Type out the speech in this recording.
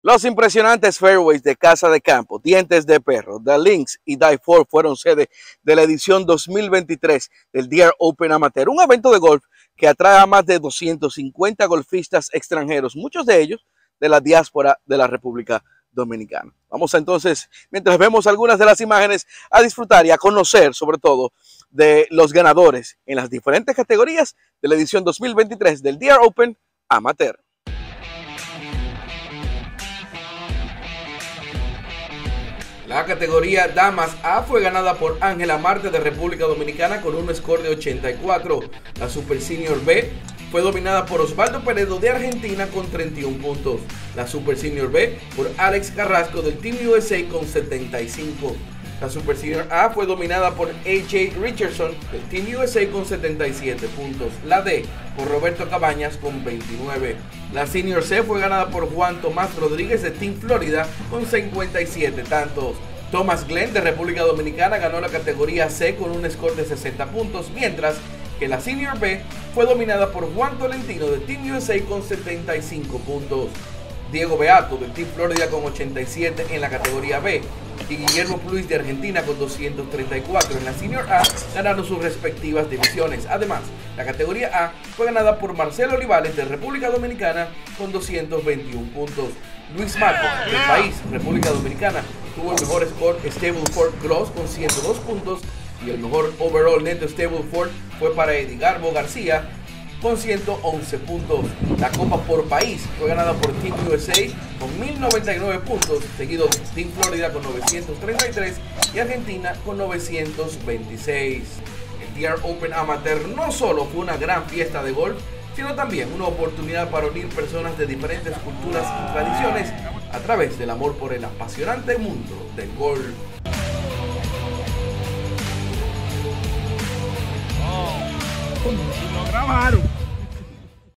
Los impresionantes fairways de Casa de Campo, Dientes de Perro, The Links y Die Ford fueron sede de la edición 2023 del DR Open Amateur, un evento de golf que atrae a más de 250 golfistas extranjeros, muchos de ellos de la diáspora de la República Dominicana. Vamos entonces, mientras vemos algunas de las imágenes, a disfrutar y a conocer sobre todo de los ganadores en las diferentes categorías de la edición 2023 del DR Open Amateur. La categoría Damas A fue ganada por Ángela Marte de República Dominicana con un score de 84. La Super Senior B fue dominada por Osvaldo Peredo de Argentina con 31 puntos. La Super Senior B por Alex Carrasco del Team USA con 75. La Super Senior A fue dominada por AJ Richardson del Team USA con 77 puntos. La D por Roberto Cabañas con 29. La Senior C fue ganada por Juan Tomás Rodríguez de Team Florida con 57 tantos. Thomas Glenn de República Dominicana ganó la categoría C con un score de 60 puntos, mientras que la Senior B fue dominada por Juan Tolentino de Team USA con 75 puntos. Diego Beato del Team Florida con 87 en la categoría B y Guillermo Pluis de Argentina con 234 en la Senior A ganaron sus respectivas divisiones. Además, la categoría A fue ganada por Marcelo Olivales de República Dominicana con 221 puntos. Luis Marcos del país, República Dominicana, tuvo el mejor score Stableford Gross con 102 puntos y el mejor overall neto Stableford fue para Eddie Garbo García con 111 puntos. La Copa por país fue ganada por Team USA con 1099 puntos, seguido de Team Florida con 933 y Argentina con 926. El DR Open Amateur no solo fue una gran fiesta de golf, sino también una oportunidad para unir personas de diferentes culturas y tradiciones a través del amor por el apasionante mundo del golf. Lo grabaron.